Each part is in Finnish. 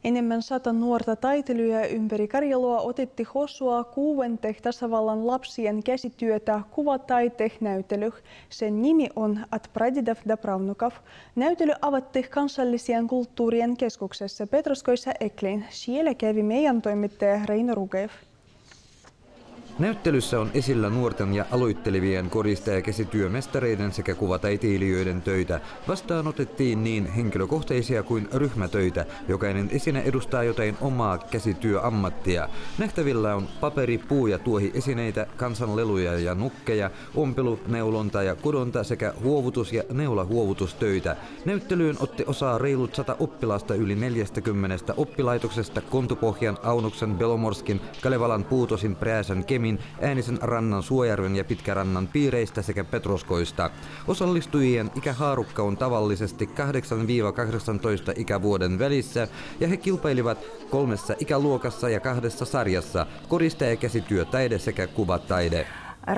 Enemmän 100 nuorta taiteilijaa ympäri Karjalaa otetti hosua 6. tasavallan lapsien käsityötä kuvataite-näyttely. Sen nimi on At pradedov do pravnukov. Näyttely avattiin Kansallisen kulttuurien keskuksessa Petroskoissa Eklin. Siellä kävi meidän toimittaja Reino Rugev. Näyttelyssä on esillä nuorten ja aloittelevien korista- ja käsityömestareiden sekä kuvataiteilijoiden töitä. Vastaan otettiin niin henkilökohtaisia kuin ryhmätöitä. Jokainen esine edustaa jotain omaa käsityöammattia. Nähtävillä on paperi-, puu- ja tuohiesineitä, kansanleluja ja nukkeja, ompelu-, neulonta ja kudonta sekä huovutus- ja neulahuovutustöitä. Näyttelyyn otti osaa reilut 100 oppilasta yli 40 oppilaitoksesta Kontupohjan, Aunuksen, Belomorskin, Kalevalan, Puutosin, Prääsän, Kemin, Äänisen rannan, Suojärven ja Pitkärannan piireistä sekä Petroskoista. Osallistujien ikähaarukka on tavallisesti 8–18 ikävuoden välissä ja he kilpailivat 3 ikäluokassa ja 2 sarjassa: korista- ja käsityötaide sekä kuvataide.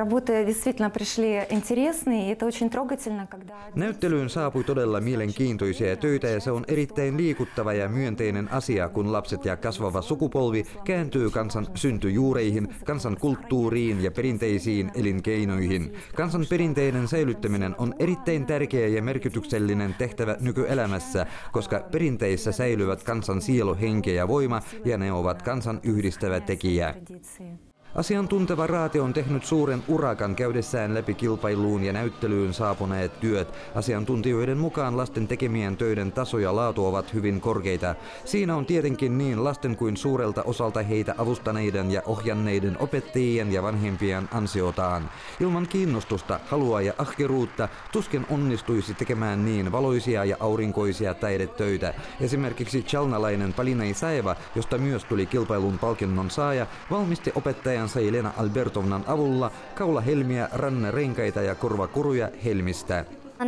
Näyttelyyn saapui todella mielenkiintoisia töitä ja se on erittäin liikuttava ja myönteinen asia, kun lapset ja kasvava sukupolvi kääntyy kansan syntyjuureihin, kansan kulttuuriin ja perinteisiin elinkeinoihin. Kansan perinteiden säilyttäminen on erittäin tärkeä ja merkityksellinen tehtävä nykyelämässä, koska perinteissä säilyvät kansan sielu, henki ja voima ja ne ovat kansan yhdistävä tekijä. Asiantunteva raati on tehnyt suuren urakan käydessään läpi kilpailuun ja näyttelyyn saapuneet työt. Asiantuntijoiden mukaan lasten tekemien töiden taso ja laatu ovat hyvin korkeita. Siinä on tietenkin niin lasten kuin suurelta osalta heitä avustaneiden ja ohjanneiden opettajien ja vanhempien ansiotaan. Ilman kiinnostusta, halua ja ahkeruutta tuskin onnistuisi tekemään niin valoisia ja aurinkoisia taidetöitä. Esimerkiksi chalnalainen Palina Isaeva, josta myös tuli kilpailun palkinnon saaja, valmisti opettajan Elena Albertovnan avulla kaulahelmiä, rannerenkaita ja korvakuruja helmistä.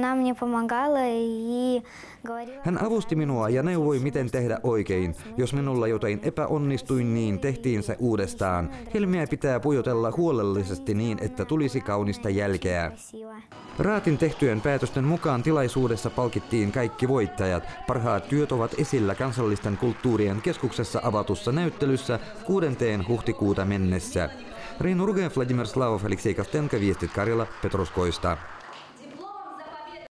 Hän avusti minua ja neuvoi, miten tehdä oikein. Jos minulla jotain epäonnistui, niin tehtiin se uudestaan. Helmiä pitää pujotella huolellisesti niin, että tulisi kaunista jälkeä. Raatin tehtyjen päätösten mukaan tilaisuudessa palkittiin kaikki voittajat. Parhaat työt ovat esillä Kansallisten kulttuurien keskuksessa avatussa näyttelyssä 6. huhtikuuta mennessä. Reino Rugev, Vladimir Slavov, Aleksei Kostenko, Viestit Karjala, Petroskoista.